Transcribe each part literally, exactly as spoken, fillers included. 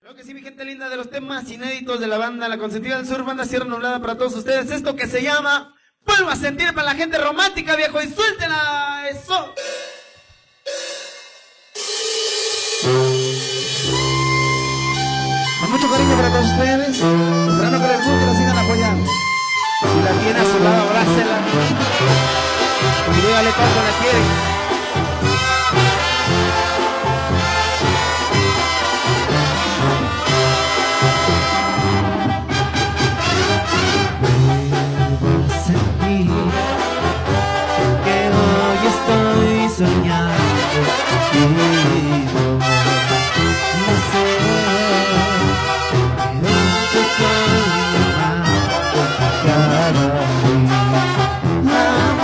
Claro que sí, mi gente linda, de los temas inéditos de la banda La Consentida del Sur, banda Sierra Nublada para todos ustedes. Esto que se llama Vuelvo a sentir, para la gente romántica, viejo, y suéltenla, eso. Con mucho cariño para todos ustedes, esperando que les guste, que la sigan apoyando. Si la tiene a su lado, abrácela y dígale cuánto la quiere. Soñando contigo, no sé de dónde estoy llamando cada día.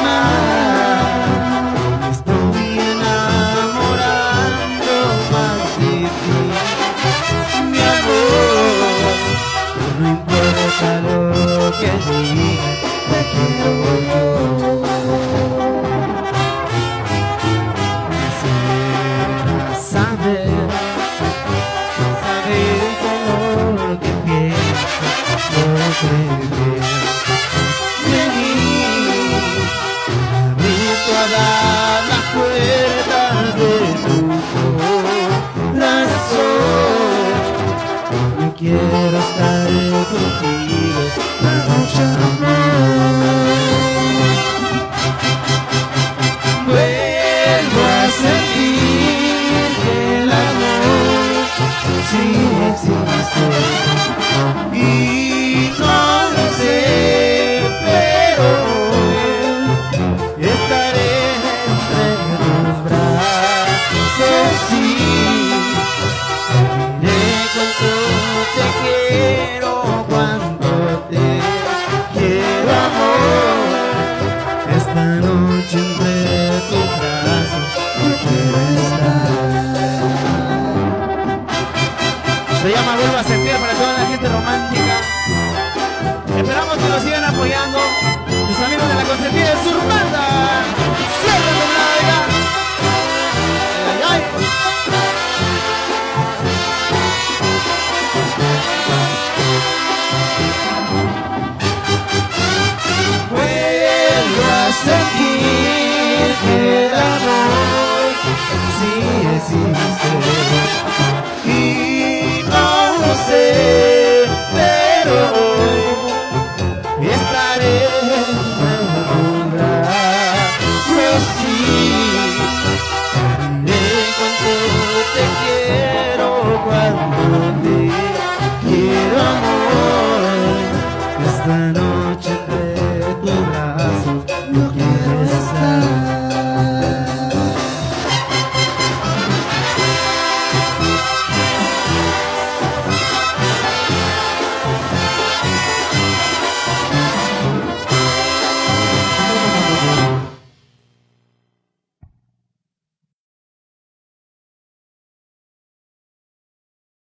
Amar, estoy enamorando más de ti, mi amor. No importa lo que diga, te quiero yo. Saber, saber todo lo que piensas, lo que venir, abrir todas las puertas de tu corazón. Yo quiero estar contigo la noche, amor. Vuelvo a sentir que el amor sí existe y no lo sé, pero estaré entre tus brazos, sí. Diré cuánto te quiero, cuánto te quiero, amor. Esta noche entre tus brazos yo quiero estar. Se llama Vuelvo a sentir para toda la gente romántica. Esperamos que nos sigan apoyando mis amigos de La Consentida del Sur, banda Sierra Nublada. Ay, ay. Vuelvo a sentir que el amor sí existe y no lo sé, pero estaré en tu brazo, sí. Diré cuánto te quiero, cuánto te quiero, amor. Esta noche entre tus